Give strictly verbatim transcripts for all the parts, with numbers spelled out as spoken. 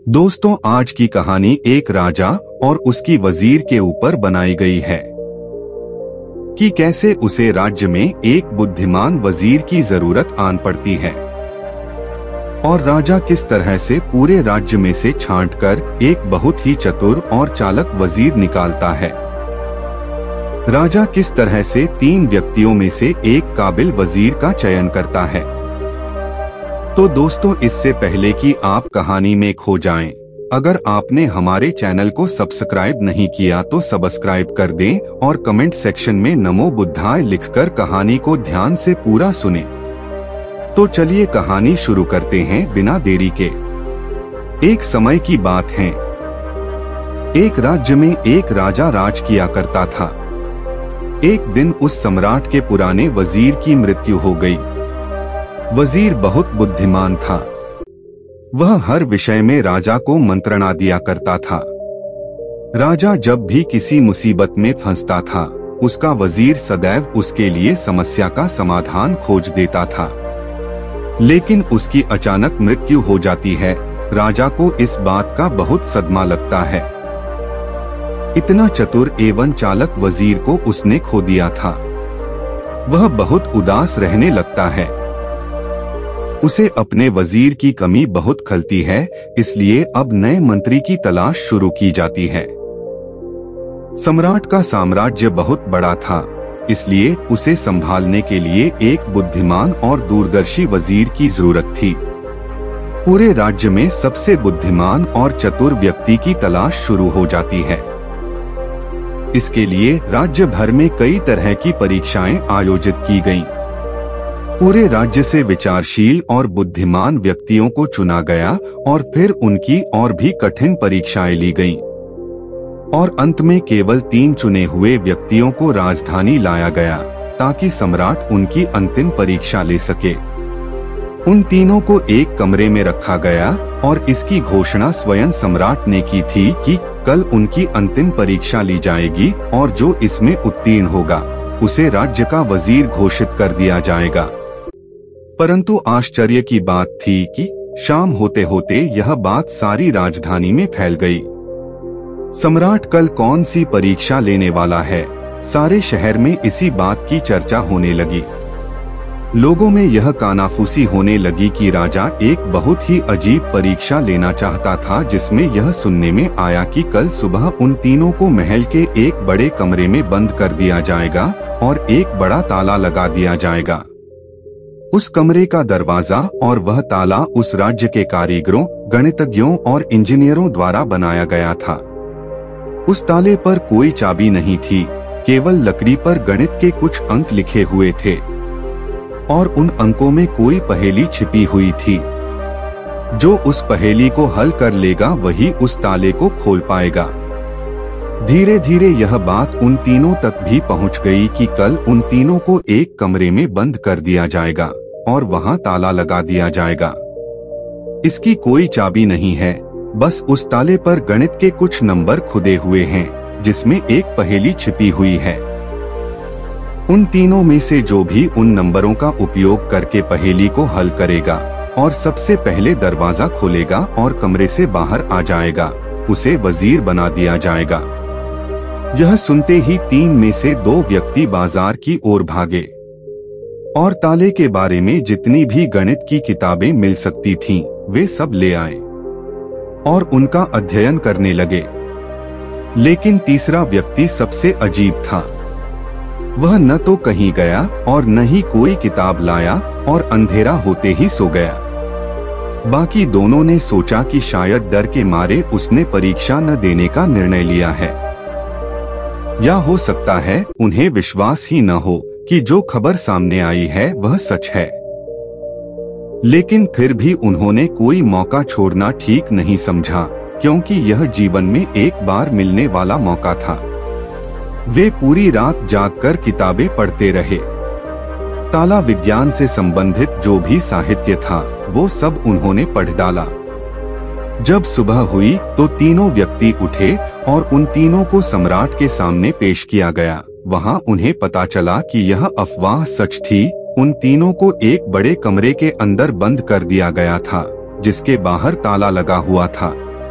दोस्तों, आज की कहानी एक राजा और उसकी वजीर के ऊपर बनाई गई है कि कैसे उसे राज्य में एक बुद्धिमान वजीर की जरूरत आन पड़ती है और राजा किस तरह से पूरे राज्य में से छांटकर एक बहुत ही चतुर और चालाक वजीर निकालता है। राजा किस तरह से तीन व्यक्तियों में से एक काबिल वजीर का चयन करता है। तो दोस्तों, इससे पहले कि आप कहानी में खो जाएं, अगर आपने हमारे चैनल को सब्सक्राइब नहीं किया तो सब्सक्राइब कर दें और कमेंट सेक्शन में नमो बुद्धाय लिखकर कहानी को ध्यान से पूरा सुने। तो चलिए कहानी शुरू करते हैं बिना देरी के। एक समय की बात है, एक राज्य में एक राजा राज किया करता था। एक दिन उस सम्राट के पुराने वजीर की मृत्यु हो गई। वजीर बहुत बुद्धिमान था। वह हर विषय में राजा को मंत्रणा दिया करता था। राजा जब भी किसी मुसीबत में फंसता था, उसका वजीर सदैव उसके लिए समस्या का समाधान खोज देता था। लेकिन उसकी अचानक मृत्यु हो जाती है। राजा को इस बात का बहुत सदमा लगता है। इतना चतुर एवं चालाक वजीर को उसने खो दिया था। वह बहुत उदास रहने लगता है। उसे अपने वजीर की कमी बहुत खलती है, इसलिए अब नए मंत्री की तलाश शुरू की जाती है। सम्राट का साम्राज्य बहुत बड़ा था, इसलिए उसे संभालने के लिए एक बुद्धिमान और दूरदर्शी वजीर की जरूरत थी। पूरे राज्य में सबसे बुद्धिमान और चतुर व्यक्ति की तलाश शुरू हो जाती है। इसके लिए राज्य भर में कई तरह की परीक्षाएं आयोजित की गईं। पूरे राज्य से विचारशील और बुद्धिमान व्यक्तियों को चुना गया और फिर उनकी और भी कठिन परीक्षाएं ली गईं। और अंत में केवल तीन चुने हुए व्यक्तियों को राजधानी लाया गया ताकि सम्राट उनकी अंतिम परीक्षा ले सके। उन तीनों को एक कमरे में रखा गया और इसकी घोषणा स्वयं सम्राट ने की थी कि कल उनकी अंतिम परीक्षा ली जाएगी और जो इसमें उत्तीर्ण होगा उसे राज्य का वजीर घोषित कर दिया जाएगा। परंतु आश्चर्य की बात थी कि शाम होते होते यह बात सारी राजधानी में फैल गई। सम्राट कल कौन सी परीक्षा लेने वाला है, सारे शहर में इसी बात की चर्चा होने लगी। लोगों में यह कानाफूसी होने लगी कि राजा एक बहुत ही अजीब परीक्षा लेना चाहता था, जिसमें यह सुनने में आया कि कल सुबह उन तीनों को महल के एक बड़े कमरे में बंद कर दिया जाएगा और एक बड़ा ताला लगा दिया जाएगा। उस कमरे का दरवाजा और वह ताला उस राज्य के कारीगरों, गणितज्ञों और इंजीनियरों द्वारा बनाया गया था। उस ताले पर कोई चाबी नहीं थी, केवल लकड़ी पर गणित के कुछ अंक लिखे हुए थे और उन अंकों में कोई पहेली छिपी हुई थी। जो उस पहेली को हल कर लेगा वही उस ताले को खोल पाएगा। धीरे धीरे यह बात उन तीनों तक भी पहुंच गई कि कल उन तीनों को एक कमरे में बंद कर दिया जाएगा और वहां ताला लगा दिया जाएगा। इसकी कोई चाबी नहीं है, बस उस ताले पर गणित के कुछ नंबर खुदे हुए हैं जिसमें एक पहेली छिपी हुई है। उन तीनों में से जो भी उन नंबरों का उपयोग करके पहेली को हल करेगा और सबसे पहले दरवाजा खोलेगा और कमरे से बाहर आ जाएगा, उसे वजीर बना दिया जाएगा। यह सुनते ही तीन में से दो व्यक्ति बाजार की ओर भागे और ताले के बारे में जितनी भी गणित की किताबें मिल सकती थीं, वे सब ले आए और उनका अध्ययन करने लगे। लेकिन तीसरा व्यक्ति सबसे अजीब था। वह न तो कहीं गया और न ही कोई किताब लाया और अंधेरा होते ही सो गया। बाकी दोनों ने सोचा कि शायद डर के मारे उसने परीक्षा न देने का निर्णय लिया है, या हो सकता है उन्हें विश्वास ही न हो कि जो खबर सामने आई है वह सच है। लेकिन फिर भी उन्होंने कोई मौका छोड़ना ठीक नहीं समझा, क्योंकि यह जीवन में एक बार मिलने वाला मौका था। वे पूरी रात जागकर किताबें पढ़ते रहे। ताला विज्ञान से संबंधित जो भी साहित्य था वो सब उन्होंने पढ़ डाला। जब सुबह हुई तो तीनों व्यक्ति उठे और उन तीनों को सम्राट के सामने पेश किया गया। वहां उन्हें पता चला कि यह अफवाह सच थी। उन तीनों को एक बड़े कमरे के अंदर बंद कर दिया गया था, जिसके बाहर ताला लगा हुआ था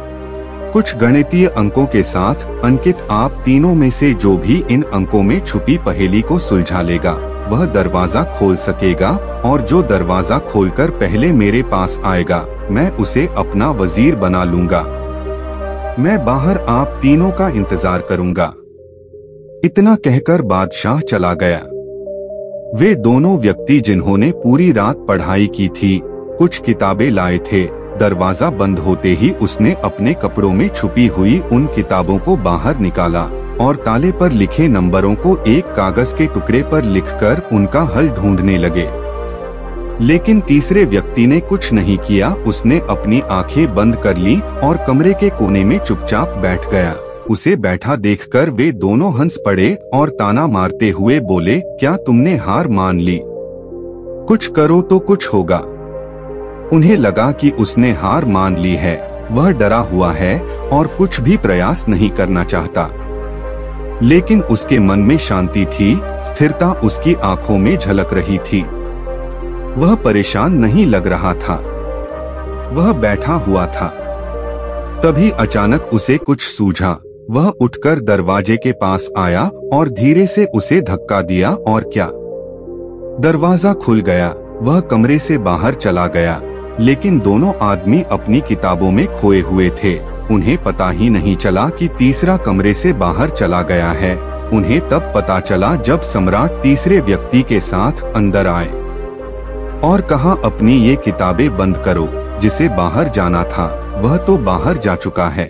कुछ गणितीय अंकों के साथ अंकित आप तीनों में से जो भी इन अंकों में छुपी पहेली को सुलझा लेगा वह दरवाजा खोल सकेगा, और जो दरवाजा खोलकर पहले मेरे पास आएगा मैं उसे अपना वजीर बना लूंगा। मैं बाहर आप तीनों का इंतजार करूंगा। इतना कहकर बादशाह चला गया। वे दोनों व्यक्ति जिन्होंने पूरी रात पढ़ाई की थी कुछ किताबें लाए थे। दरवाजा बंद होते ही उसने अपने कपड़ों में छुपी हुई उन किताबों को बाहर निकाला और ताले पर लिखे नंबरों को एक कागज के टुकड़े पर लिखकर उनका हल ढूंढने लगे। लेकिन तीसरे व्यक्ति ने कुछ नहीं किया। उसने अपनी आंखें बंद कर ली और कमरे के कोने में चुपचाप बैठ गया। उसे बैठा देखकर वे दोनों हंस पड़े और ताना मारते हुए बोले, क्या तुमने हार मान ली? कुछ करो तो कुछ होगा। उन्हें लगा कि उसने हार मान ली है, वह डरा हुआ है और कुछ भी प्रयास नहीं करना चाहता। लेकिन उसके मन में शांति थी, स्थिरता उसकी आंखों में झलक रही थी। वह परेशान नहीं लग रहा था, वह बैठा हुआ था। तभी अचानक उसे कुछ सूझा। वह उठकर दरवाजे के पास आया और धीरे से उसे धक्का दिया और क्या, दरवाजा खुल गया। वह कमरे से बाहर चला गया। लेकिन दोनों आदमी अपनी किताबों में खोए हुए थे। उन्हें पता ही नहीं चला कि तीसरा कमरे से बाहर चला गया है। उन्हें तब पता चला जब सम्राट तीसरे व्यक्ति के साथ अंदर आए और कहा, अपनी ये किताबें बंद करो। जिसे बाहर जाना था वह तो बाहर जा चुका है।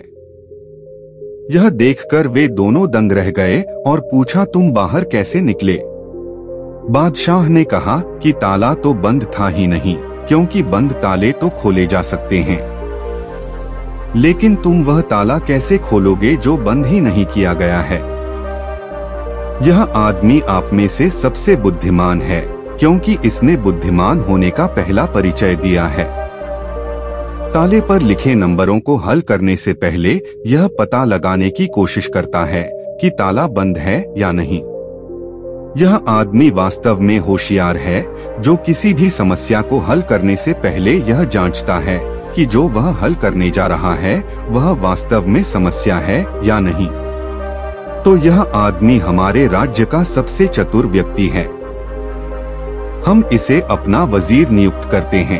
यह देखकर वे दोनों दंग रह गए और पूछा, तुम बाहर कैसे निकले? बादशाह ने कहा कि ताला तो बंद था ही नहीं, क्योंकि बंद ताले तो खोले जा सकते हैं। लेकिन तुम वह ताला कैसे खोलोगे जो बंद ही नहीं किया गया है? यह आदमी आप में से सबसे बुद्धिमान है, क्योंकि इसने बुद्धिमान होने का पहला परिचय दिया है। ताले पर लिखे नंबरों को हल करने से पहले यह पता लगाने की कोशिश करता है कि ताला बंद है या नहीं। यह आदमी वास्तव में होशियार है, जो किसी भी समस्या को हल करने से पहले यह जांचता है कि जो वह हल करने जा रहा है वह वास्तव में समस्या है या नहीं। तो यह आदमी हमारे राज्य का सबसे चतुर व्यक्ति है। हम इसे अपना वजीर नियुक्त करते हैं।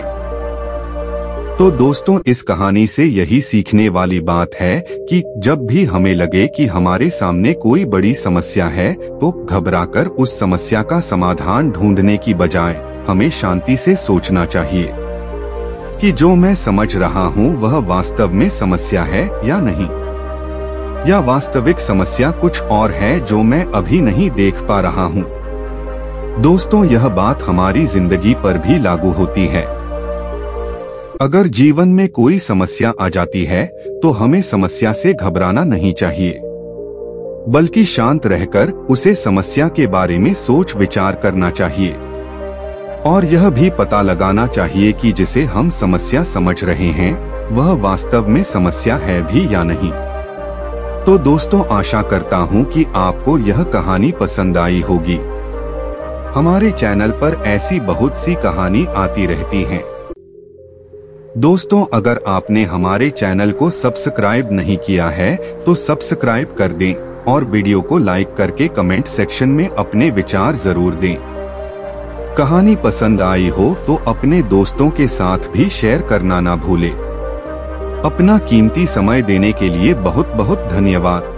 तो दोस्तों, इस कहानी से यही सीखने वाली बात है कि जब भी हमें लगे कि हमारे सामने कोई बड़ी समस्या है तो घबराकर उस समस्या का समाधान ढूंढने की बजाय हमें शांति से सोचना चाहिए कि जो मैं समझ रहा हूँ वह वास्तव में समस्या है या नहीं, या वास्तविक समस्या कुछ और है जो मैं अभी नहीं देख पा रहा हूँ। दोस्तों, यह बात हमारी जिंदगी पर भी लागू होती है। अगर जीवन में कोई समस्या आ जाती है तो हमें समस्या से घबराना नहीं चाहिए, बल्कि शांत रहकर उसे समस्या के बारे में सोच विचार करना चाहिए और यह भी पता लगाना चाहिए कि जिसे हम समस्या समझ रहे हैं वह वास्तव में समस्या है भी या नहीं। तो दोस्तों, आशा करता हूँ कि आपको यह कहानी पसंद आई होगी। हमारे चैनल पर ऐसी बहुत सी कहानी आती रहती हैं। दोस्तों, अगर आपने हमारे चैनल को सब्सक्राइब नहीं किया है तो सब्सक्राइब कर दें और वीडियो को लाइक करके कमेंट सेक्शन में अपने विचार जरूर दें। कहानी पसंद आई हो तो अपने दोस्तों के साथ भी शेयर करना ना भूलें। अपना कीमती समय देने के लिए बहुत बहुत धन्यवाद।